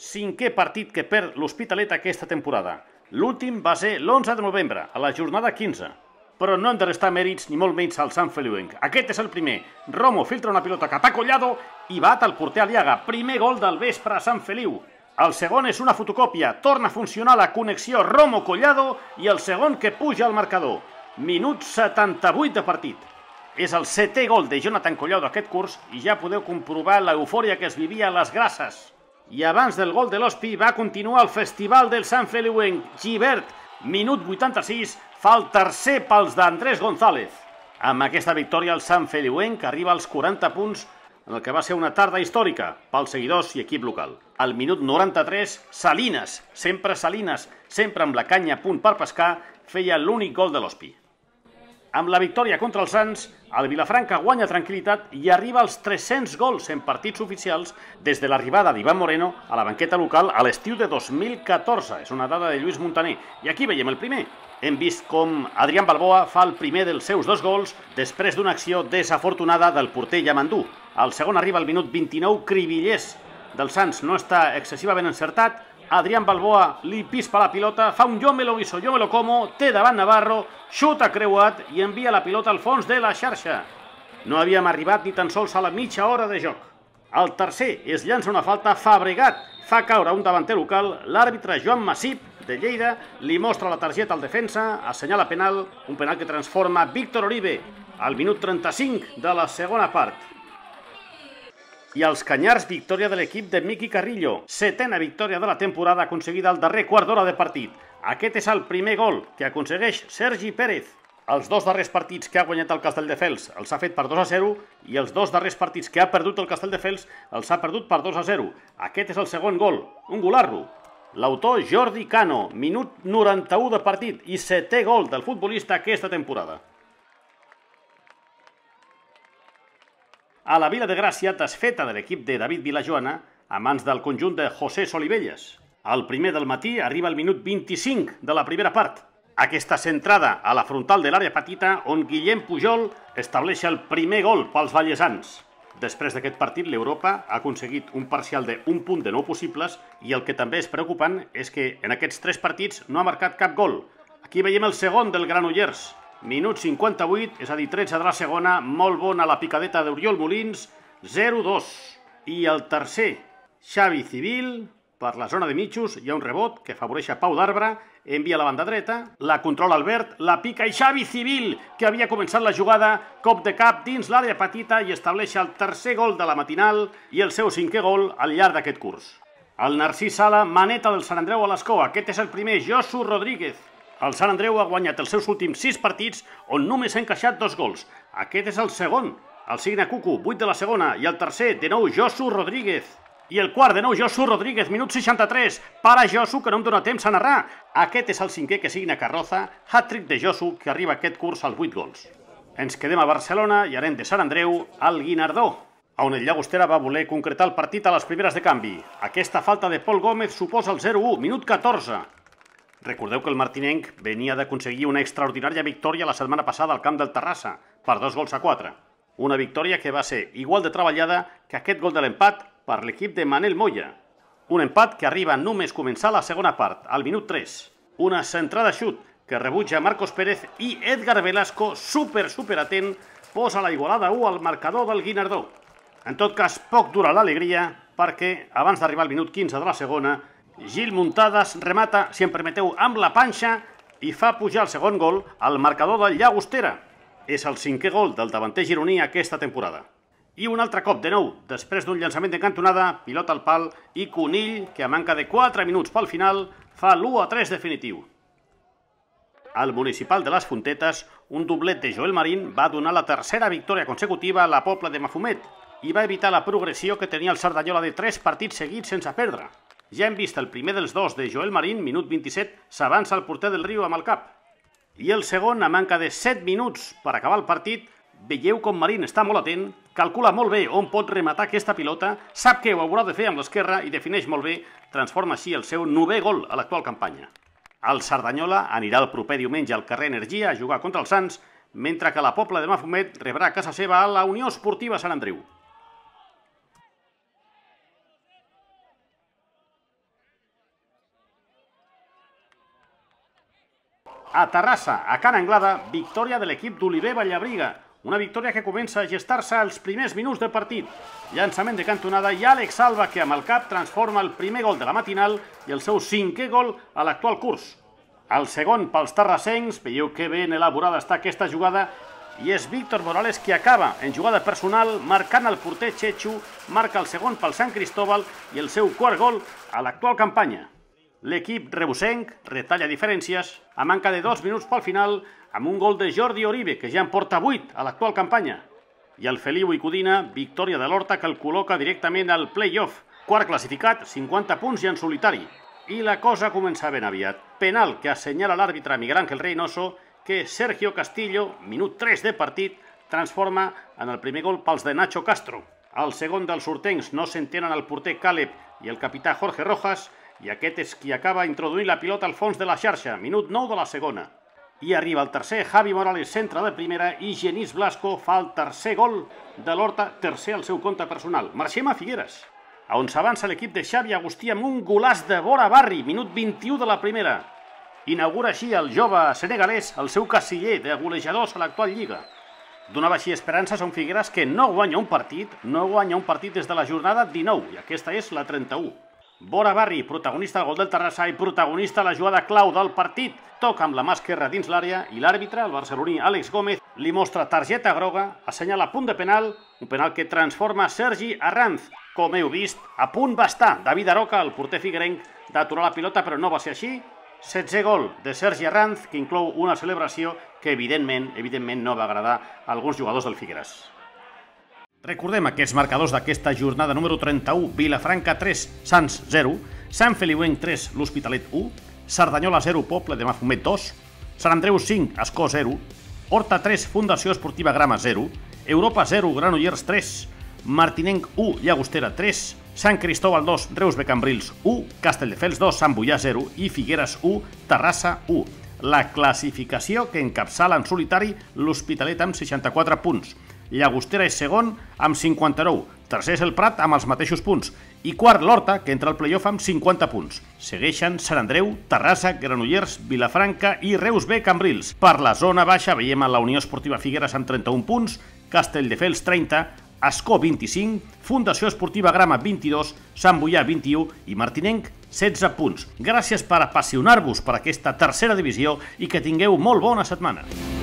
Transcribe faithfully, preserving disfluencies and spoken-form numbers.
Cinquè partit que perd l'Hospitalet aquesta temporada. L'últim va ser l'onze de novembre, a la jornada quinze. Però no hem de restar mèrits ni molt menys al Sant Feliuenc. Aquest és el primer. Romo filtra una pilota cap a Collado i bat al porter Aliaga. Primer gol del vespre a Sant Feliu. El segon és una fotocòpia. Torna a funcionar la connexió Romo-Collado i el segon que puja al marcador. Minut setanta-vuit de partit. És el setè gol de Jonathan Collado aquest curs i ja podeu comprovar l'eufòria que es vivia a les Grasses. I abans del gol de l'Hospi va continuar el festival del Sant Feliuenc. Gibert, minut vuitanta-sis, fa el tercer pels d'Andrés González. Amb aquesta victòria el Sant Feliuenc arriba als quaranta punts en el que va ser una tarda històrica pels seguidors i equip local. Al minut noranta-tres, Salinas, sempre Salinas, sempre amb la canya a punt per pescar, feia l'únic gol de l'Hospi. Amb la victòria contra els Sants, el Vilafranca guanya tranquil·litat i arriba als tres-cents gols en partits oficials des de l'arribada d'Ivan Moreno a la banqueta local a l'estiu de dos mil catorze. És una dada de Lluís Montaner. I aquí veiem el primer. Hem vist com Adrián Balboa fa el primer dels seus dos gols després d'una acció desafortunada del porter Yamandú. El segon arriba al minut vint-i-nou, Cribillers del Sants no està excessivament encertat. Adrián Balboa li pispa la pilota, fa un jo me lo guiso, jo me lo como, té davant Navarro, xuta creuat i envia la pilota al fons de la xarxa. No havíem arribat ni tan sols a la mitja hora de joc. El tercer es llança una falta, Fabregat fa caure un davanter local, l'àrbitre Joan Massip de Lleida li mostra la targeta al defensa, assenyala penal, un penal que transforma Víctor Oribe al minut trenta-cinc de la segona part. I els Canyars, victòria de l'equip de Miqui Carrillo. Setena victòria de la temporada aconseguida al darrer quart d'hora de partit. Aquest és el primer gol que aconsegueix Sergi Pérez. Els dos darrers partits que ha guanyat el Castelldefels els ha fet per dos a zero i els dos darrers partits que ha perdut el Castelldefels els ha perdut per dos a zero. Aquest és el segon gol, un golarro. L'autor Jordi Cano, minut noranta-u de partit i setè gol del futbolista aquesta temporada. A la Vila de Gràcia, desfeta de l'equip de David Vilajoana a mans del conjunt de José Solivelles. El primer del matí arriba al minut vint-i-cinc de la primera part. Aquesta centrada a la frontal de l'àrea petita on Guillem Pujol estableix el primer gol pels vallesans. Després d'aquest partit, l'Europa ha aconseguit un parcial d'un punt de nou possibles i el que també és preocupant és que en aquests tres partits no ha marcat cap gol. Aquí veiem el segon del Granollers. Minut cinquanta-vuit, és a dir, tretze de la segona, molt bona la picadeta d'Oriol Molins, zero dos. I el tercer, Xavi Civil, per la zona de mitjos, hi ha un rebot que afavoreix a Pau d'Arbre, envia a la banda dreta, la controla Albert, la pica i Xavi Civil, que havia començat la jugada, cop de cap dins l'àrea petita i estableix el tercer gol de la matinal i el seu cinquè gol al llarg d'aquest curs. El Narcís Sala, maneta del Sant Andreu a l'escó, aquest és el primer, Josu Rodríguez. El Sant Andreu ha guanyat els seus últims sis partits on només ha encaixat dos gols. Aquest és el segon. El signa Cucu, vuit de la segona. I el tercer, de nou, Josu Rodríguez. I el quart, de nou, Josu Rodríguez, minut seixanta-tres. Para Josu, que no em dóna temps a narrar. Aquest és el cinquè que signa Carroza. Hat-trick de Josu, que arriba aquest curs als vuit gols. Ens quedem a Barcelona i anem de Sant Andreu al Guinardó, on el Llagostera va voler concretar el partit a les primeres de canvi. Aquesta falta de Pol Gómez suposa el zero u, minut catorze. Recordeu que el martinenc venia d'aconseguir una extraordinària victòria la setmana passada al camp del Terrassa, per dos gols a quatre. Una victòria que va ser igual de treballada que aquest gol de l'empat per l'equip de Manel Moya. Un empat que arriba només començar la segona part, al minut tres. Una centrada xut que rebutja Marcos Pérez i Edgar Velasco, super, super atent, posa la igualada u al marcador del Guinardó. En tot cas, poc dura l'alegria perquè, abans d'arribar al minut quinze de la segona, Gil Muntades remata, si em permeteu, amb la panxa i fa pujar el segon gol al marcador del Llagostera. És el cinquè gol del davanter gironí aquesta temporada. I un altre cop, de nou, després d'un llançament de cantonada, pilota al pal i Conill, que a manca de quatre minuts pel final, fa l'u a tres definitiu. Al Municipal de les Fontetes, un doblet de Joel Marín va donar la tercera victòria consecutiva a la Pobla de Mafumet i va evitar la progressió que tenia el Cerdanyola de tres partits seguits sense perdre. Ja hem vist el primer dels dos de Joel Marín, minut vint-i-set, s'avança el porter del Riu amb el cap. I el segon, a manca de set minuts per acabar el partit, veieu com Marín està molt atent, calcula molt bé on pot rematar aquesta pilota, sap que ho haurà de fer amb l'esquerra i defineix molt bé, transforma així el seu novè gol a l'actual campanya. El Cerdanyola anirà el proper diumenge al carrer Energia a jugar contra els Sants, mentre que la Pobla de Mafumet rebrà a casa seva a la Unió Esportiva Sant Andreu. A Terrassa, a Can Anglada, victòria de l'equip d'Oliver Vallabriga. Una victòria que comença a gestar-se als primers minuts del partit. Llançament de cantonada i Àlex Alba, que amb el cap transforma el primer gol de la matinal i el seu cinquè gol a l'actual curs. El segon pels terrassencs, veieu que ben elaborada està aquesta jugada, i és Víctor Morales qui acaba en jugada personal, marcant el porter Chechu, marca el segon pel Sant Cristóbal i el seu quart gol a l'actual campanya. L'equip rebusenc retalla diferències a manca de dos minuts pel final amb un gol de Jordi Oribe, que ja en porta vuit a l'actual campanya. I el Feliu i Codina, victòria de l'Horta que el col·loca directament al play-off. Quart classificat, cinquanta punts i en solitari. I la cosa comença ben aviat. Penal que assenyala l'àrbitre Miguel Ángel Reynoso, que Sergio Castillo, minut tres de partit, transforma en el primer gol pels de Nacho Castro. Al segon dels sortencs no s'entenen el porter Caleb i el capità Jorge Rojas, i aquest és qui acaba introduint la pilota al fons de la xarxa, minut nou de la segona. I arriba el tercer, Javi Morales, centre de primera, i Genís Blasco fa el tercer gol de l'Horta, tercer al seu compte personal. Marxem a Figueres, on s'avança l'equip de Xavi Agustí amb un golàs de Bora Barri, minut vint-i-u de la primera. Inaugura així el jove senegalès el seu casiller de golejadors a l'actual Lliga. Donava així esperances a un Figueres que no guanya un partit, no guanya un partit des de la jornada dinou, i aquesta és la trenta-u. Bora Barri, protagonista del gol del Terrassa i protagonista la jugada clau del partit. Toca amb la mà esquerra dins l'àrea i l'àrbitre, el barceloní Àlex Gómez, li mostra targeta groga, assenyala punt de penal, un penal que transforma Sergi Arranz. Com heu vist, a punt va estar David Aroca, el porter figuerenc, d'aturar la pilota, però no va ser així. Setzè gol de Sergi Arranz, que inclou una celebració que evidentment, evidentment no va agradar a alguns jugadors del Figueres. Recordem aquests marcadors d'aquesta jornada número trenta-u, Vilafranca tres, Sants zero, Sant Feliuenc tres, l'Hospitalet u, Cerdanyola zero, Poble de Mafumet dos, Sant Andreu cinc, Ascó zero, Horta tres, Fundació Esportiva Grama zero, Europa zero, Granollers tres, Martinenc u, Llagostera tres, Sant Cristóbal dos, Reus de Cambrils u, Castelldefels dos, Sant Boià zero i Figueres u, Terrassa u. La classificació que encapçala en solitari l'Hospitalet amb seixanta-quatre punts. Llagostera és segon amb cinquanta-nou, tercer és el Prat amb els mateixos punts i quart l'Horta, que entra al playoff amb cinquanta punts. Segueixen Sant Andreu, Terrassa, Granollers, Vilafranca i Reus B Cambrils. Per la zona baixa veiem a la Unió Esportiva Figueres amb trenta-un punts, Castelldefels trenta, Ascó vint-i-cinc, Fundació Esportiva Grama vint-i-dos, Sant Boià vint-i-u i Martinenc setze punts. Gràcies per apassionar-vos per aquesta tercera divisió i que tingueu molt bona setmana.